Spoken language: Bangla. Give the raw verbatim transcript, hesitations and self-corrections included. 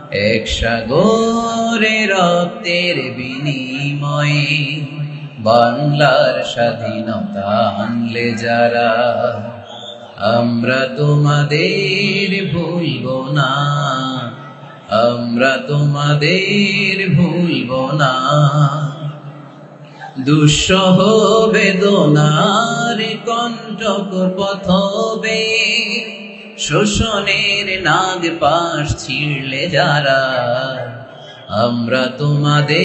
এক সাগরে রক্তের বিনিময়ে বাংলার স্বাধীনতা আনলে যারা, আমরা তোমাদের ভুলবো না, আমরা তোমাদের ভুলবো না। দুঃসহ বেদনার কণ্টক পথবে শোষণের নাগ পাশ ছিঁড়লে যারা, আমরা তোমাদের